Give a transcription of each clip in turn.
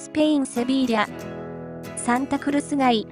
スペイン・セビーリャ、サンタクルス街。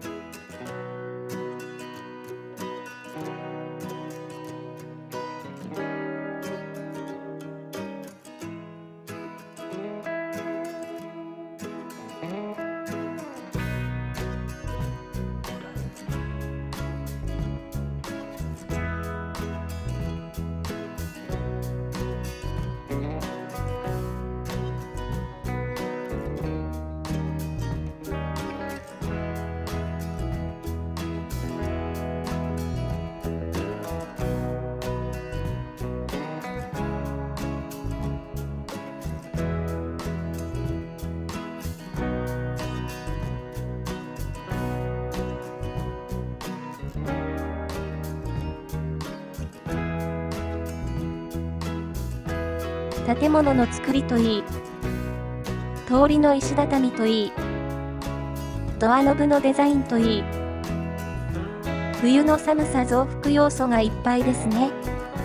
建物の作りといい、通りの石畳といい、ドアノブのデザインといい、冬の寒さ増幅要素がいっぱいですね。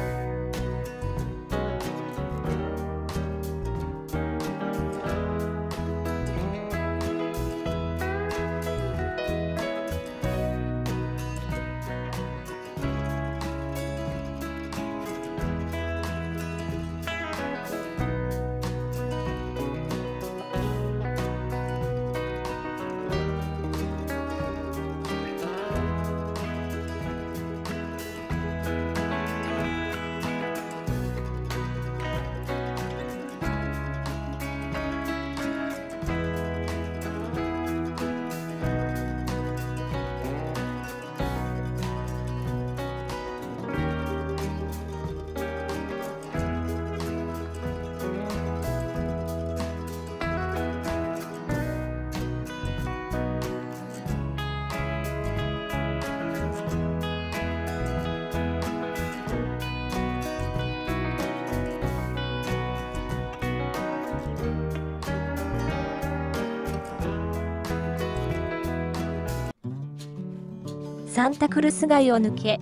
サンタクルス街を抜け、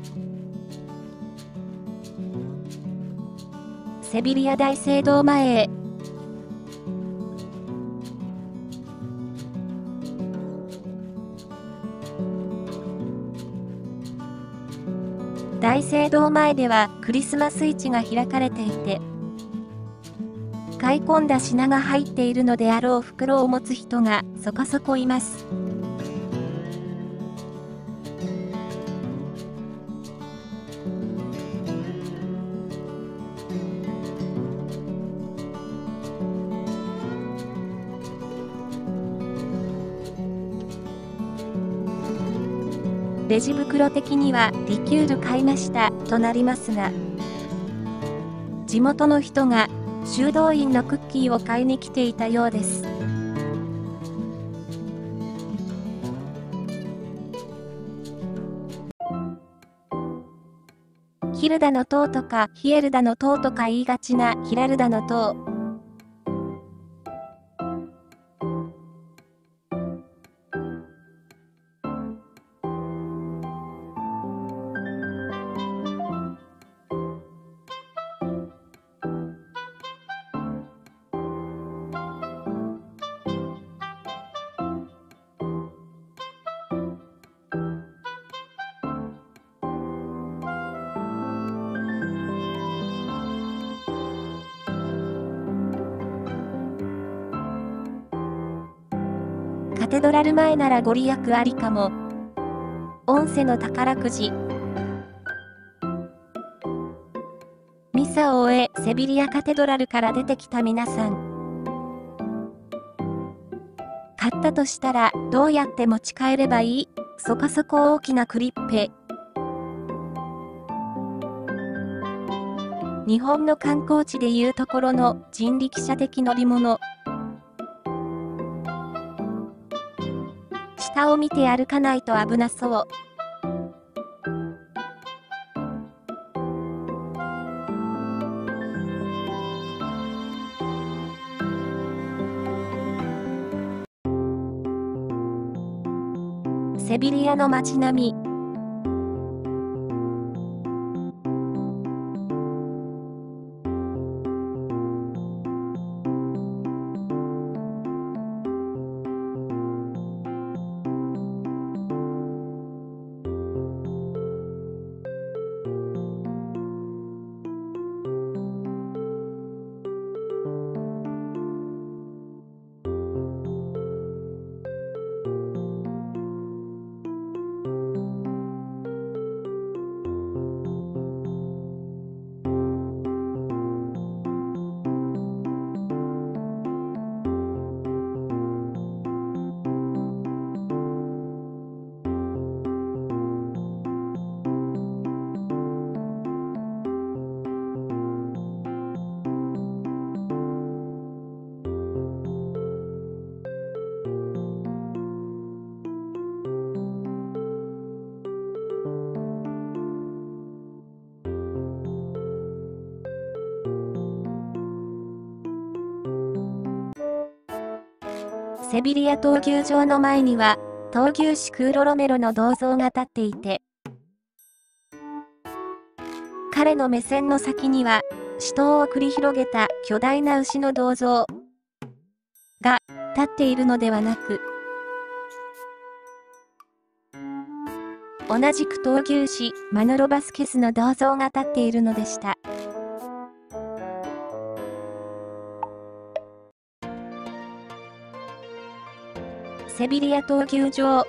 セビリア大聖堂前へ。大聖堂前ではクリスマス市が開かれていて、買い込んだ品が入っているのであろう袋を持つ人がそこそこいます。レジ袋的にはリキュール買いましたとなりますが、地元の人が修道院のクッキーを買いに来ていたようです。ヒルダの塔とかヒエルダの塔とか言いがちなヒラルダの塔。カテドラル前ならご利益ありかも。オンセの宝くじ。ミサを終え、セビリアカテドラルから出てきた皆さん。買ったとしたら、どうやって持ち帰ればいい？そこそこ大きなクリッペ。日本の観光地でいうところの人力車的乗り物。下を見て歩かないと危なそう。セビリアの街並み。 セビリア闘牛場の前には、闘牛士クーロ・ロメロの銅像が立っていて、彼の目線の先には、死闘を繰り広げた巨大な牛の銅像が立っているのではなく、同じく闘牛士マノロ・バスケスの銅像が立っているのでした。セビリア闘牛場。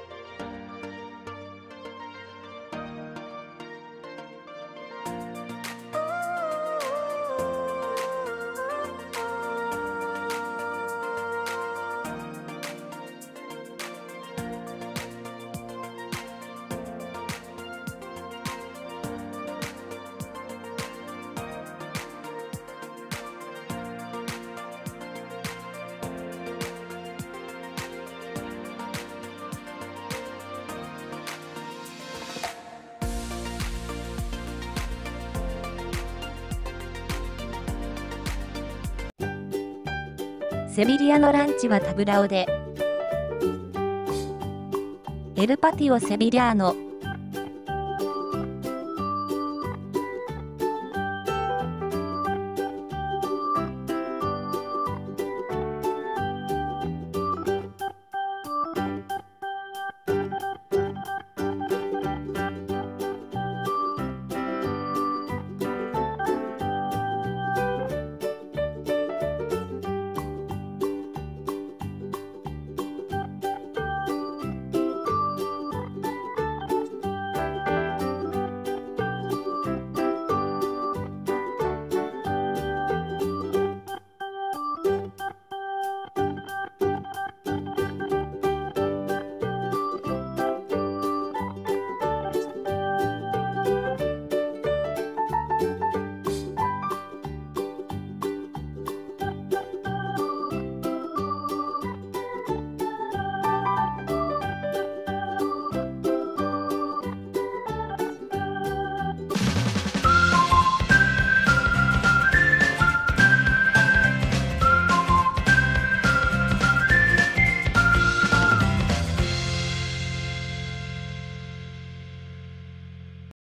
セビリアのランチはタブラオで。エルパティオ・セビリアーノ。